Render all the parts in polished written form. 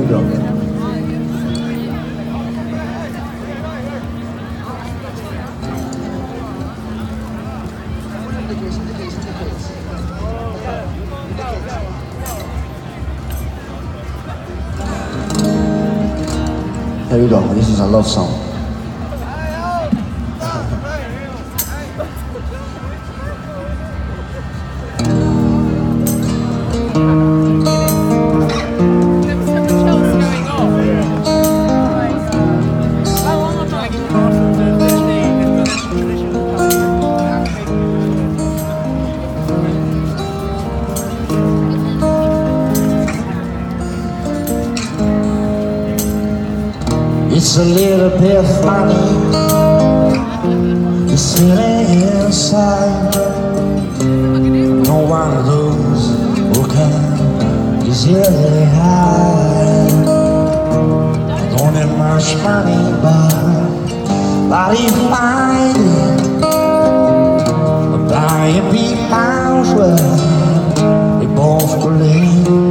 we go. Here we go. This is a love song. It's a little bit funny, this feeling inside. No one of those who can easily hide. Don't have much money, but if I did, I'd buy a big house where we both could live.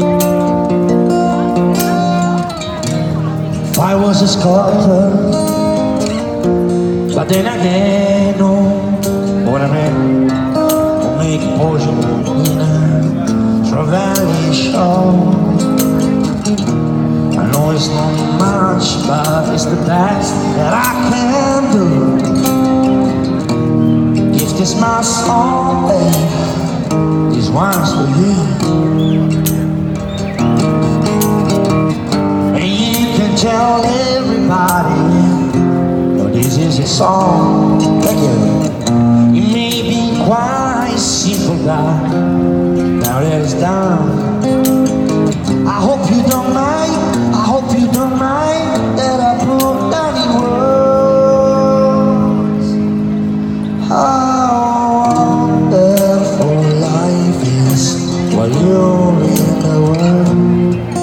I was a sculptor, but then again, no, what I meant, I'll make a potion in a Strawberry show. I know it's not much, but it's the best that I can do. If this my song, babe, this one's for you. Tell everybody, no, this is a song. Thank you. It may be quite simple, guy. Now that it's done, I hope you don't mind. I hope you don't mind that I put down in words how wonderful life is while you're in the world.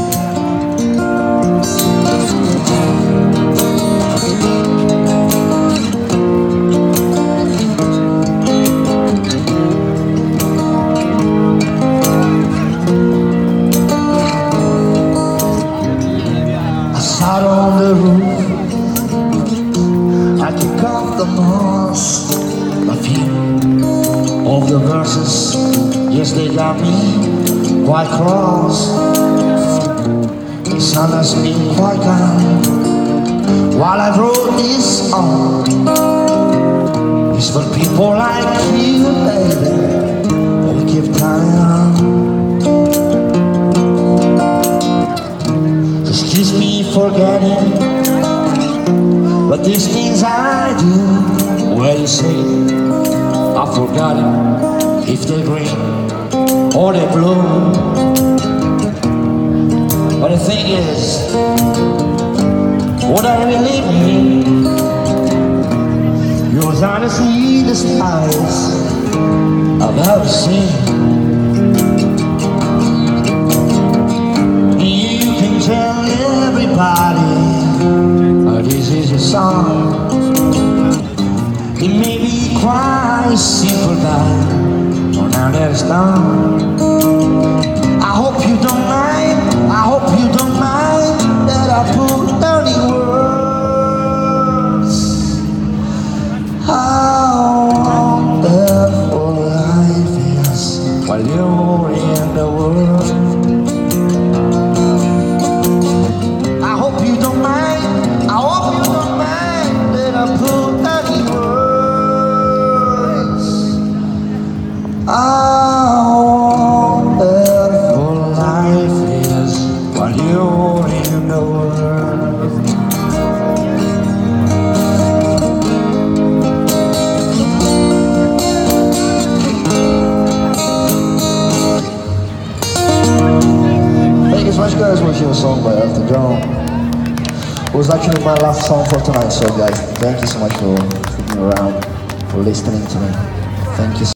Out on the roof, I took off the mask. A few of the verses, yes, they got me quite cross. It's honest me quite kind. While I wrote this song, it's for people like you, baby, who keep time. Excuse me forgetting, but these things I do, well, you say I've forgotten if they're green or they're blue. But the thing is, what I really mean, yours honestly the skies I've ever seen. Tell everybody, this is a song. It may be quite simple, but now that it's done, I hope you don't mind. I hope you don't mind that I put down in words how wonderful life is while you're in the world. How wonderful life is while you're in the world. Thank you so much, guys. Watching a song by Elton John. It was actually my last song for tonight, so guys, thank you so much for sticking around, for listening to me. Thank you.